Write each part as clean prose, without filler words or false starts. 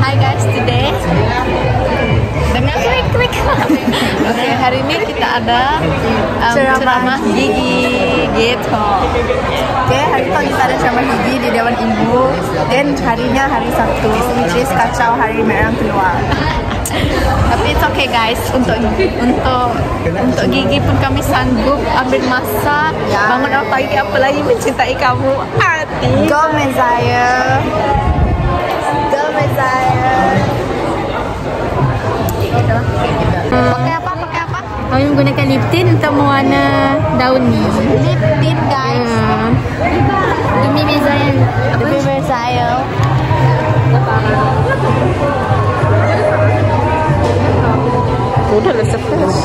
Hi guys, today dengan klik. Oke, hari ini kita ada ceramah gigi gitu. Oke, hari ini kita ada ceramah gigi di Dewan Ibu. Dan harinya hari Sabtu, which is kacau hari merah keluar. Tapi it's okay guys, untuk gigi pun kami sanggup ambil masa bangun pagi, apalagi mencintai kamu. Hati. Go Messiah. Go Messiah. Pakai apa? Kami menggunakan lip tint untuk mewarna daun ni. Lip tint guys. Demi Messiah. Demi Messiah. Udah lah stres.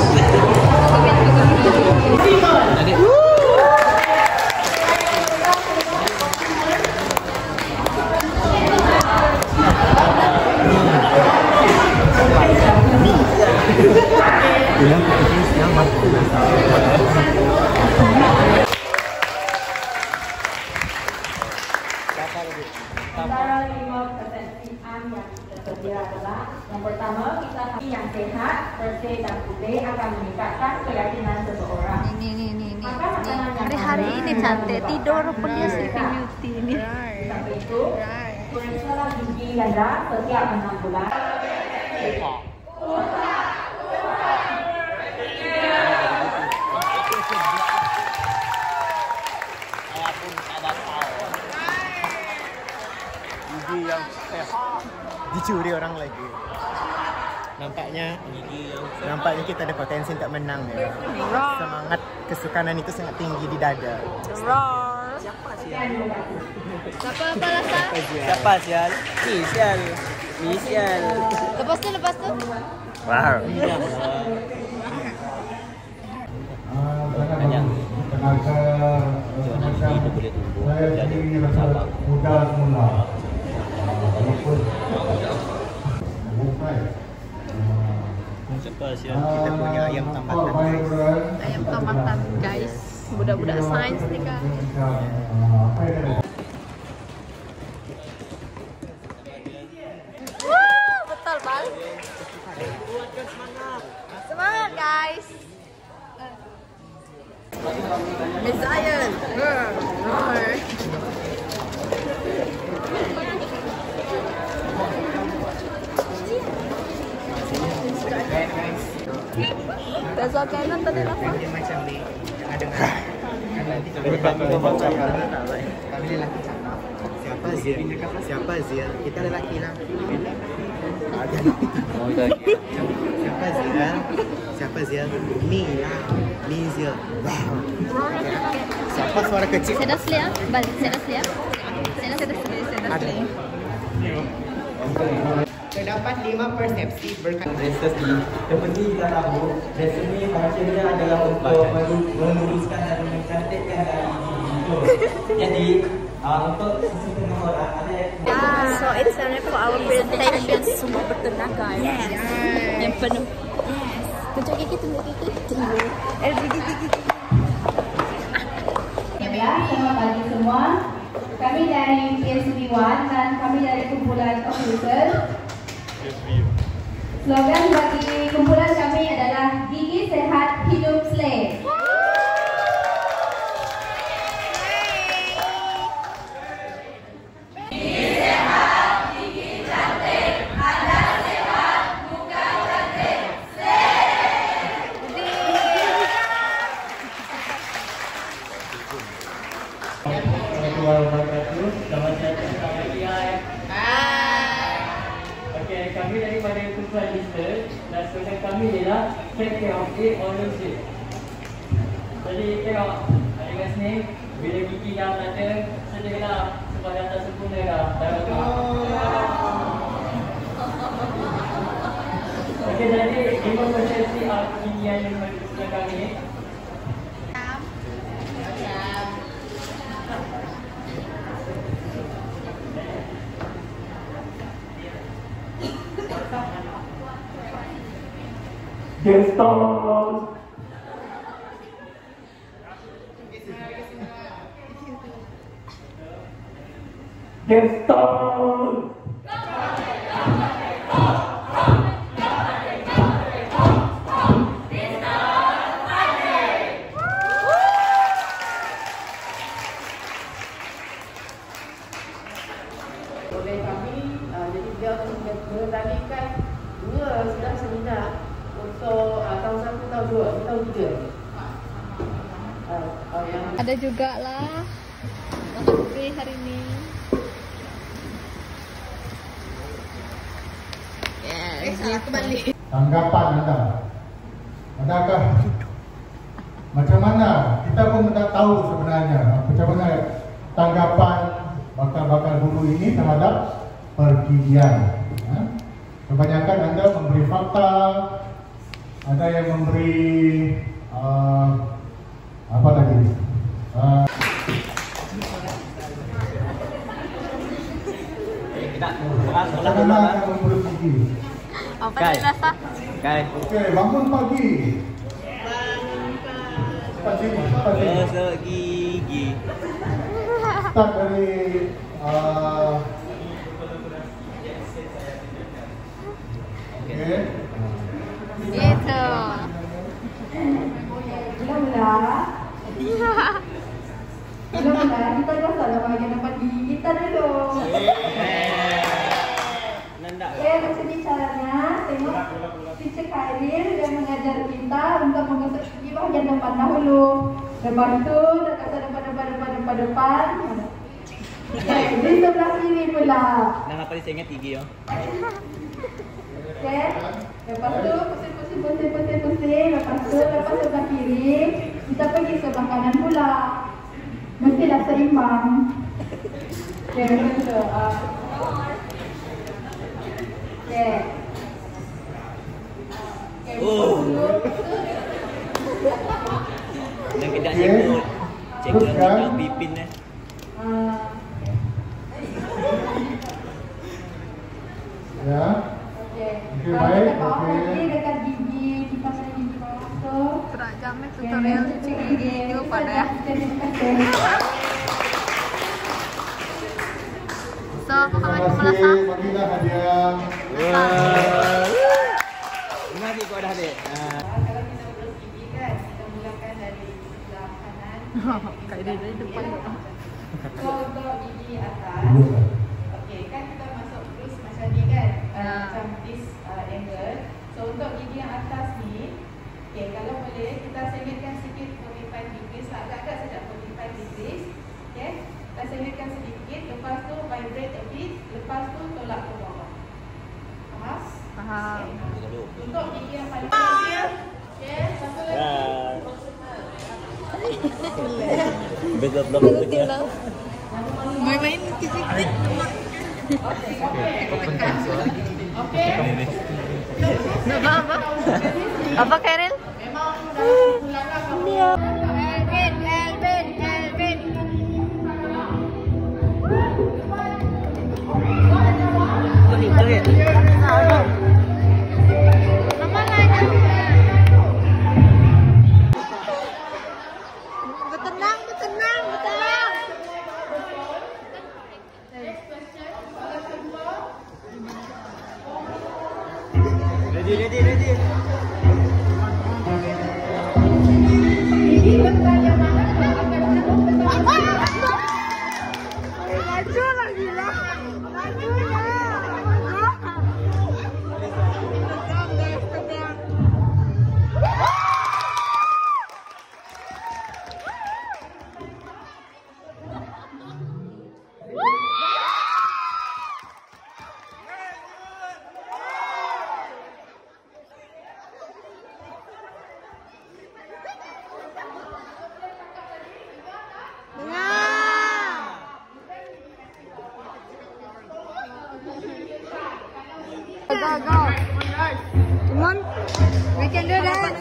Antara 5 persensian yang tersedia adalah yang pertama, kita yang sehat, bersih dan putih akan meningkatkan keyakinan seseorang. Ini. Hari-hari ini cantik tidur pun dia sleeping beauty ini. Sampai itu, periksalah gigi ganda setiap 6 bulan. Gigi yang sehat dicuri orang lagi. Nampaknya kita ada potensi untuk menang ya. Semangat kesukanan itu sangat tinggi di dada. Siapa sial? Sial. Lepas tu. Wow. Tenaga itu boleh tumbuh jadi cabang muda semula. Kita punya ayam tambatan guys. Ayam tambatan guys. Budak-budak sains nih kan. Betul bal. Semangat guys. Messiah. Besok kena tadi apa? Macam ni. Kami lelaki cakap. Siapa Zia? Kita lelaki lah. Siapa Zia? Ni Zia. Siapa suara kecil? Saya dah sleep ah. Balik, saya dah sleep. Terdapat 5 persepsi berkaitan Seperti kita tahu, resume maksudnya adalah untuk meluruskan dan mencantikkan dari gigi. Jadi untuk sesetengah orang ada yang So it's time for our presentation. Semua bertenaga. Yes. Yang penuh. Yes. Tunjuk gigi. Gigi. Selamat pagi semua. Kami dari PSB1 dan kami dari kumpulan komputer. Slogan bagi kumpulan kami adalah Gigi Sehat Hidup Slay. Kami daripada kumpulan research dan slogan kami ialah take care of it, always it. Jadi tengok dengan sini, bila gigi dah ada, sedialah sebab dah tak sempurna dah. Okey, jadi 5 persepsi gigi yang ada kami. Gestal. Gestal. Ada juga lah untuk free hari ini. Salah kembali. Tanggapan anda, adakah macam mana? Kita pun tidak tahu sebenarnya macam mana tanggapan bakal-bakal guru ini terhadap pergigian. Kebanyakan anda memberi fakta, ada yang memberi apa lagi? Bagaimana akan memperut gigi? Apa yang rasa? Okey, bangun pagi. Cepat gigi. Start dari okey. Gitu. Mula-mula kita dah salah bahagian dapat gigi kita dulu. Okay, macam ni caranya. Tengok Teacher Khairil dia mengajar kita untuk menggosok gigi bahagian depan dahulu. Lepas tu dekat depan. Okay, di sebelah sini pula. Nama paling saya ingat gigi ya. Okay, lepas tu pusing. Lepas sebelah kiri kita pergi sebelah kanan pula. Mestilah seimbang. Okay, betul. Okay. Dan kejap cikgu. Cikgu nak tunjuk pipin eh. Ya. Okay. Okey, baik. Okey. Dekat gigi, kita pasang gigi bawah tu. Berat jamnya tutorial cuci gigi itu pada ya. So, apa kabar Terima kepala kasih. Bagilah hadiah. Terima kasih kau dah adik. Kalau kita urus gigi kan, kita mulakan dari sebelah kanan. Kayak dari depan. So, untuk gigi atas. Okey, kan kita masuk terus macam ni kan? Macam this angle. So, untuk gigi yang atas ni, okey, kalau boleh kita sengitkan sikit 45 degrees, agak-agak saja 45 degrees. Okey, kita sengitkan sedikit, lepas tu vibrate a bit, lepas tu tolak ke bawah. Faham? Faham. Untuk gigi yang paling kecil, okey, satu lagi. Betul. Main-main kecil-kecil. Okey. Apa? Apa Khairil? Memang dalam ulangan kamu. Elvin. Bertenang. Ready. Maju lagi lah. Go. Come on. We can do that.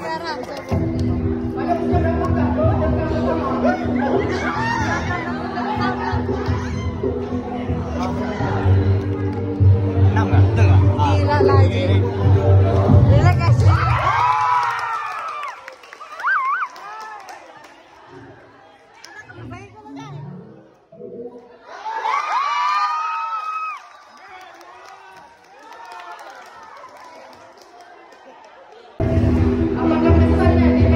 Gila lagi. Gila guys. Apakah pesannya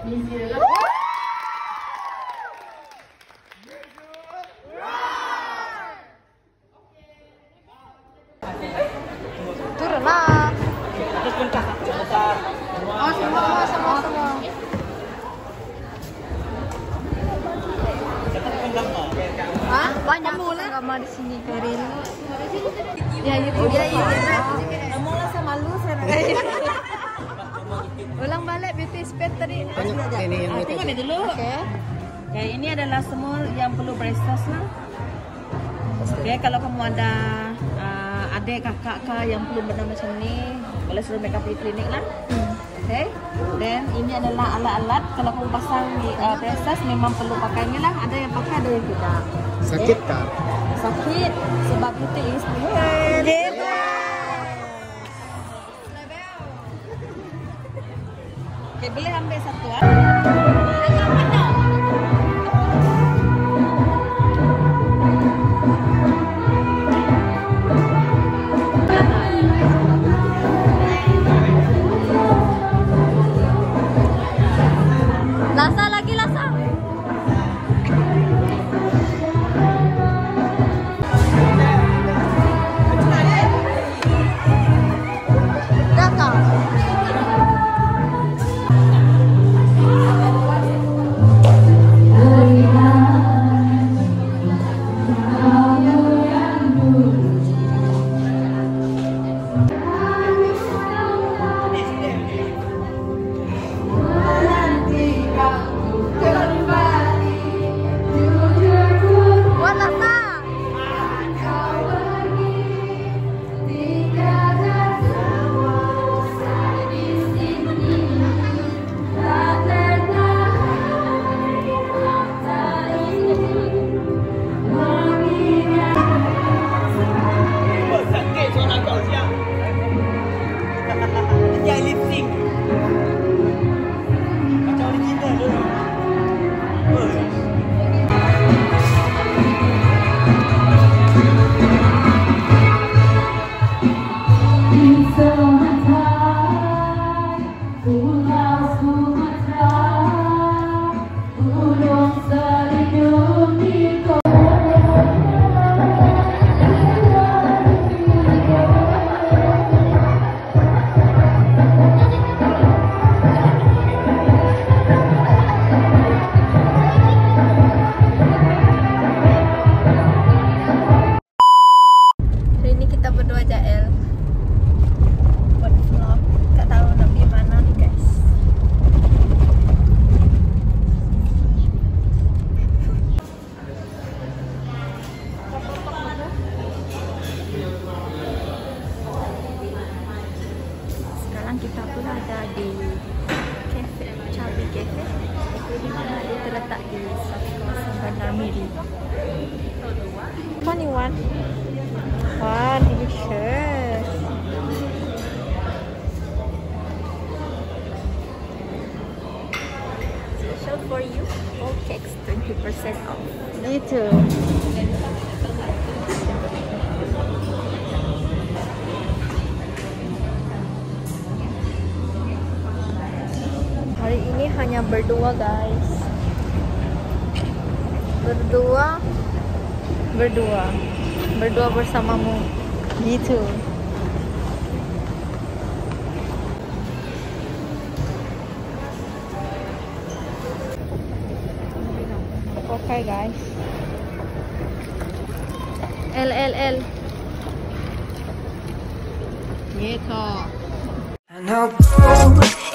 misi adalah Turun lah. Oh, semua. Hah? Banyak gambar di sini, Karin. Ya, YouTube. Ya, Kamu lah sama lu, Ulang balik beauty spot tadi. Tengok ni dulu. Oke. Ya, ini adalah semua yang perlu berestas lah. Oke, kalau kamu ada adik kakak yang belum benar macam ni, boleh suruh makeup di klinik lah. Oke. Dan ini adalah alat-alat kalau kamu pasang di berestas memang perlu pakai ni lah. Ada yang pakai, ada yang tidak. Sakit kah? Sakit sebab beauty is weird. Oke, boleh ambil satu. Lasa lagi, lasa. Datang. Kita pun ada di cafe Chubby Cafe, di mana dia terletak di kawasan Bandar Miri. Funny one. Wow, delicious. Special for you, all cakes 20% off. Gitu. Hari ini hanya berdua, guys. Berdua bersamamu. Gitu. Okay, guys. L. Gitu. I know